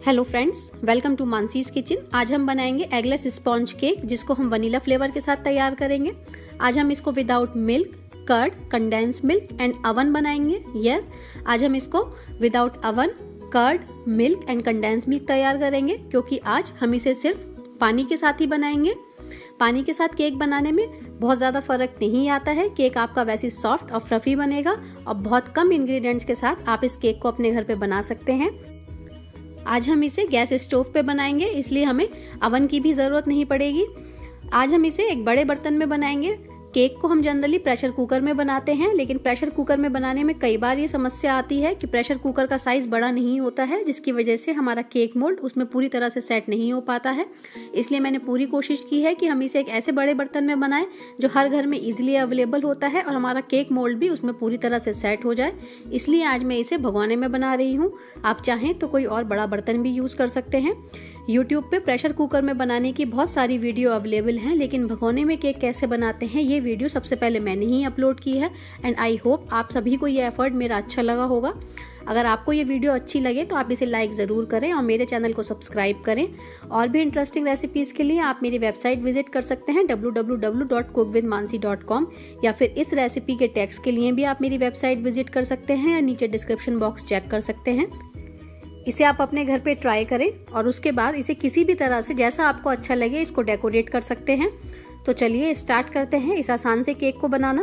Hello friends, welcome to Mansi's kitchen. आज हम बनाएंगे एगलेस स्पॉन्ज केक, जिसको हम वनीला फ्लेवर के साथ तैयार करेंगे। आज हम इसको without milk, curd, condense milk and oven बनाएंगे। यस, आज हम इसको without oven, curd, milk and condense milk तैयार करेंगे, क्योंकि आज हम इसे सिर्फ पानी के साथ ही बनाएंगे। पानी के साथ केक बनाने में बहुत ज़्यादा फ़र्क नहीं आता है। केक आपका वैसे सॉफ्ट और फ्लफी बनेगा और बहुत कम इंग्रेडिएंट्स के साथ आप इस केक को अपने घर पे बना सकते हैं। आज हम इसे गैस स्टोव पे बनाएंगे, इसलिए हमें अवन की भी ज़रूरत नहीं पड़ेगी। आज हम इसे एक बड़े बर्तन में बनाएंगे। केक को हम जनरली प्रेशर कुकर में बनाते हैं, लेकिन प्रेशर कुकर में बनाने में कई बार ये समस्या आती है कि प्रेशर कुकर का साइज़ बड़ा नहीं होता है, जिसकी वजह से हमारा केक मोल्ड उसमें पूरी तरह से सेट नहीं हो पाता है। इसलिए मैंने पूरी कोशिश की है कि हम इसे एक ऐसे बड़े बर्तन में बनाएं जो हर घर में ईजिली अवेलेबल होता है और हमारा केक मोल्ड भी उसमें पूरी तरह से सेट हो जाए। इसलिए आज मैं इसे भगोने में बना रही हूँ। आप चाहें तो कोई और बड़ा बर्तन भी यूज़ कर सकते हैं। यूट्यूब पे प्रेशर कुकर में बनाने की बहुत सारी वीडियो अवेलेबल हैं, लेकिन भगोने में केक कैसे बनाते हैं ये वीडियो सबसे पहले मैंने ही अपलोड की है। एंड आई होप आप सभी को ये एफर्ट मेरा अच्छा लगा होगा। अगर आपको ये वीडियो अच्छी लगे तो आप इसे लाइक ज़रूर करें और मेरे चैनल को सब्सक्राइब करें। और भी इंटरेस्टिंग रेसिपीज़ के लिए आप मेरी वेबसाइट विजिट कर सकते हैं www.cookwithmansi.com, या फिर इस रेसिपी के टेक्स्ट के लिए भी आप मेरी वेबसाइट विजिट कर सकते हैं या नीचे डिस्क्रिप्शन बॉक्स चेक कर सकते हैं। इसे आप अपने घर पे ट्राई करें और उसके बाद इसे किसी भी तरह से जैसा आपको अच्छा लगे इसको डेकोरेट कर सकते हैं। तो चलिए स्टार्ट करते हैं इस आसान से केक को बनाना।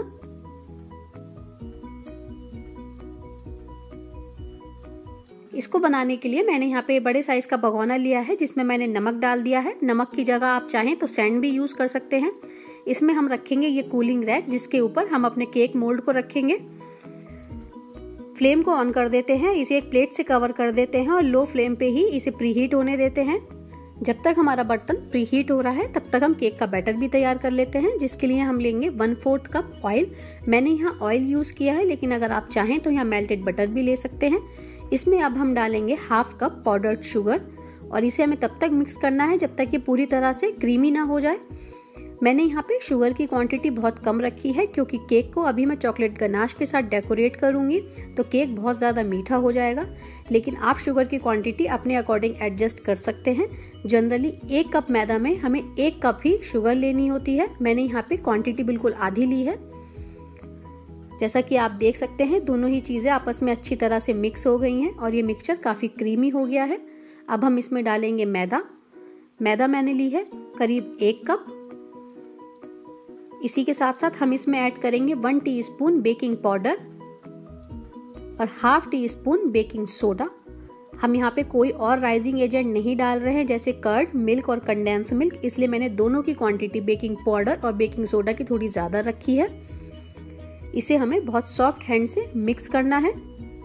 इसको बनाने के लिए मैंने यहाँ पे बड़े साइज का भगोना लिया है, जिसमें मैंने नमक डाल दिया है। नमक की जगह आप चाहें तो सैंड भी यूज़ कर सकते हैं। इसमें हम रखेंगे ये कूलिंग रैक, जिसके ऊपर हम अपने केक मोल्ड को रखेंगे। फ्लेम को ऑन कर देते हैं, इसे एक प्लेट से कवर कर देते हैं और लो फ्लेम पे ही इसे प्रीहीट होने देते हैं। जब तक हमारा बर्तन प्रीहीट हो रहा है तब तक हम केक का बैटर भी तैयार कर लेते हैं, जिसके लिए हम लेंगे 1/4 कप ऑयल। मैंने यहाँ ऑयल यूज़ किया है, लेकिन अगर आप चाहें तो यहाँ मेल्टेड बटर भी ले सकते हैं। इसमें अब हम डालेंगे 1/2 कप पाउडर्ड शुगर और इसे हमें तब तक मिक्स करना है जब तक ये पूरी तरह से क्रीमी ना हो जाए। मैंने यहाँ पे शुगर की क्वांटिटी बहुत कम रखी है, क्योंकि केक को अभी मैं चॉकलेट गनाश के साथ डेकोरेट करूँगी तो केक बहुत ज़्यादा मीठा हो जाएगा। लेकिन आप शुगर की क्वांटिटी अपने अकॉर्डिंग एडजस्ट कर सकते हैं। जनरली 1 कप मैदा में हमें 1 कप ही शुगर लेनी होती है। मैंने यहाँ पे क्वांटिटी बिल्कुल आधी ली है। जैसा कि आप देख सकते हैं दोनों ही चीज़ें आपस में अच्छी तरह से मिक्स हो गई हैं और ये मिक्सचर काफ़ी क्रीमी हो गया है। अब हम इसमें डालेंगे मैदा। मैदा मैंने ली है करीब 1 कप। इसी के साथ साथ हम इसमें ऐड करेंगे 1 टीस्पून बेकिंग पाउडर और 1/2 टीस्पून बेकिंग सोडा। हम यहाँ पे कोई और राइजिंग एजेंट नहीं डाल रहे हैं, जैसे कर्ड, मिल्क और कंडेंस मिल्क, इसलिए मैंने दोनों की क्वांटिटी बेकिंग पाउडर और बेकिंग सोडा की थोड़ी ज़्यादा रखी है। इसे हमें बहुत सॉफ्ट हैंड से मिक्स करना है।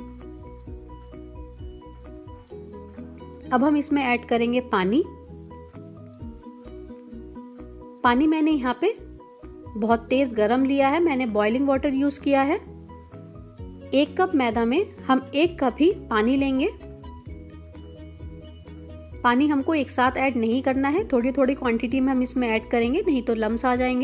अब हम इसमें ऐड करेंगे पानी। पानी मैंने यहाँ पे बहुत तेज गरम लिया है, मैंने बॉइलिंग वाटर यूज किया है। 1 कप मैदा में हम 1 कप ही पानी लेंगे। पानी हमको एक साथ ऐड नहीं करना है, थोड़ी थोड़ी क्वांटिटी में हम इसमें ऐड करेंगे, नहीं तो लम्स आ जाएंगे।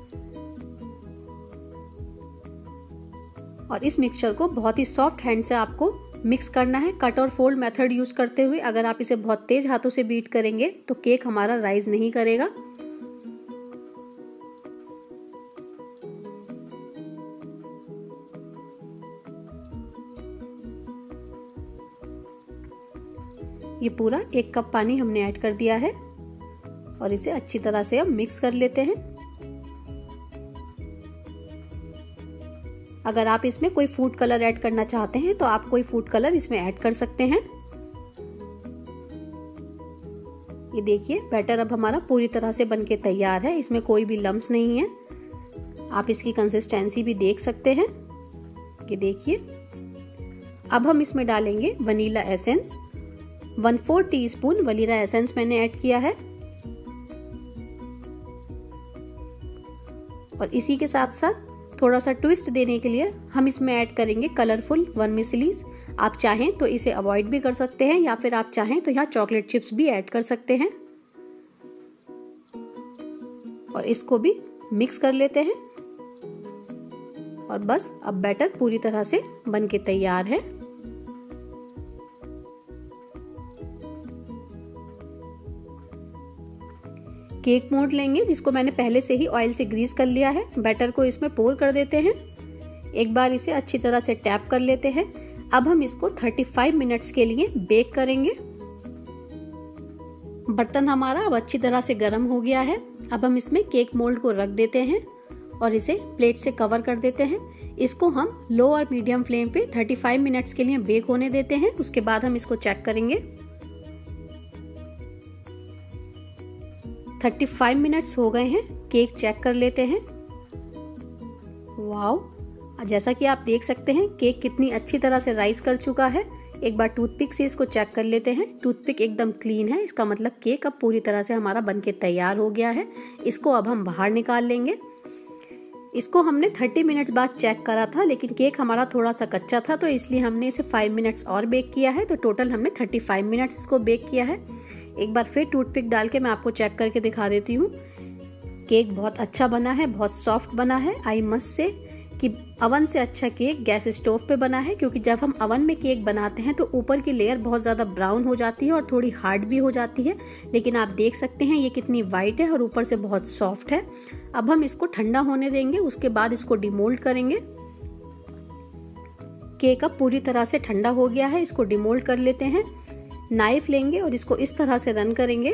और इस मिक्सचर को बहुत ही सॉफ्ट हैंड से आपको मिक्स करना है, कट और फोल्ड मेथड यूज करते हुए। अगर आप इसे बहुत तेज हाथों से बीट करेंगे तो केक हमारा राइज नहीं करेगा। ये पूरा 1 कप पानी हमने ऐड कर दिया है और इसे अच्छी तरह से अब मिक्स कर लेते हैं। अगर आप इसमें कोई फूड कलर ऐड करना चाहते हैं तो आप कोई फूड कलर इसमें ऐड कर सकते हैं। ये देखिए बैटर अब हमारा पूरी तरह से बनके तैयार है, इसमें कोई भी लम्स नहीं है। आप इसकी कंसिस्टेंसी भी देख सकते हैं। ये देखिए अब हम इसमें डालेंगे vanilla essence. 1/4 teaspoon vanilla essence मैंने ऐड किया है और इसी के साथ साथ थोड़ा सा ट्विस्ट देने के लिए हम इसमें ऐड करेंगे कलरफुल वर्मिसेलीज। आप चाहें तो इसे अवॉइड भी कर सकते हैं, या फिर आप चाहें तो यहाँ चॉकलेट चिप्स भी ऐड कर सकते हैं। और इसको भी मिक्स कर लेते हैं और बस अब बैटर पूरी तरह से बनके तैयार है। केक मोल्ड लेंगे जिसको मैंने पहले से ही ऑयल से ग्रीस कर लिया है। बैटर को इसमें पोर कर देते हैं। एक बार इसे अच्छी तरह से टैप कर लेते हैं। अब हम इसको 35 मिनट्स के लिए बेक करेंगे। बर्तन हमारा अब अच्छी तरह से गर्म हो गया है। अब हम इसमें केक मोल्ड को रख देते हैं और इसे प्लेट से कवर कर देते हैं। इसको हम लो और मीडियम फ्लेम पे 35 मिनट्स के लिए बेक होने देते हैं। उसके बाद हम इसको चेक करेंगे। 35 मिनट्स हो गए हैं। केक चेक कर लेते हैं। वाओ, जैसा कि आप देख सकते हैं केक कितनी अच्छी तरह से राइज कर चुका है। एक बार टूथपिक से इसको चेक कर लेते हैं। टूथपिक एकदम क्लीन है, इसका मतलब केक अब पूरी तरह से हमारा बनके तैयार हो गया है। इसको अब हम बाहर निकाल लेंगे। इसको हमने 30 मिनट्स बाद चेक करा था, लेकिन केक हमारा थोड़ा सा कच्चा था तो इसलिए हमने इसे 5 मिनट्स और बेक किया है। तो टोटल हमने 35 मिनट्स इसको बेक किया है। एक बार फिर टूथपिक डाल के मैं आपको चेक करके दिखा देती हूँ। केक बहुत अच्छा बना है, बहुत सॉफ्ट बना है। आई मस्ट से कि अवन से अच्छा केक गैस स्टोव पे बना है, क्योंकि जब हम अवन में केक बनाते हैं तो ऊपर की लेयर बहुत ज़्यादा ब्राउन हो जाती है और थोड़ी हार्ड भी हो जाती है। लेकिन आप देख सकते हैं ये कितनी वाइट है और ऊपर से बहुत सॉफ्ट है। अब हम इसको ठंडा होने देंगे, उसके बाद इसको डिमोल्ड करेंगे। केक अब पूरी तरह से ठंडा हो गया है। इसको डिमोल्ड कर लेते हैं। नाइफ लेंगे और इसको इस तरह से रन करेंगे।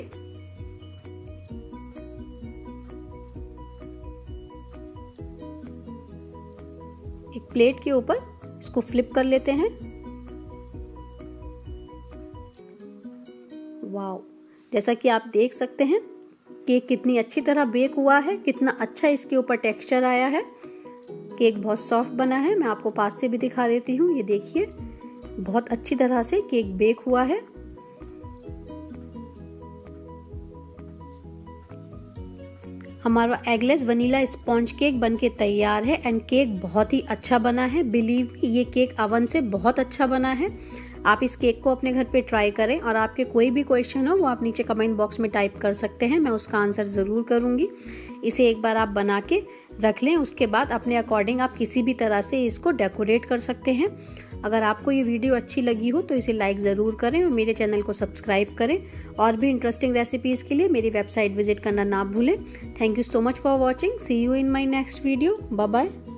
एक प्लेट के ऊपर इसको फ्लिप कर लेते हैं। वाओ, जैसा कि आप देख सकते हैं केक कितनी अच्छी तरह बेक हुआ है, कितना अच्छा इसके ऊपर टेक्सचर आया है। केक बहुत सॉफ्ट बना है। मैं आपको पास से भी दिखा देती हूँ। ये देखिए बहुत अच्छी तरह से केक बेक हुआ है। हमारा एगलेस वनीला स्पॉन्ज केक बनके तैयार है एंड केक बहुत ही अच्छा बना है। बिलीव मी, ये केक अवन से बहुत अच्छा बना है। आप इस केक को अपने घर पे ट्राई करें और आपके कोई भी क्वेश्चन हो वो आप नीचे कमेंट बॉक्स में टाइप कर सकते हैं, मैं उसका आंसर ज़रूर करूँगी। इसे एक बार आप बना के रख लें, उसके बाद अपने अकॉर्डिंग आप किसी भी तरह से इसको डेकोरेट कर सकते हैं। अगर आपको ये वीडियो अच्छी लगी हो तो इसे लाइक ज़रूर करें और मेरे चैनल को सब्सक्राइब करें। और भी इंटरेस्टिंग रेसिपीज़ के लिए मेरी वेबसाइट विजिट करना ना भूलें। Thank you so much for watching. See you in my next video. Bye bye.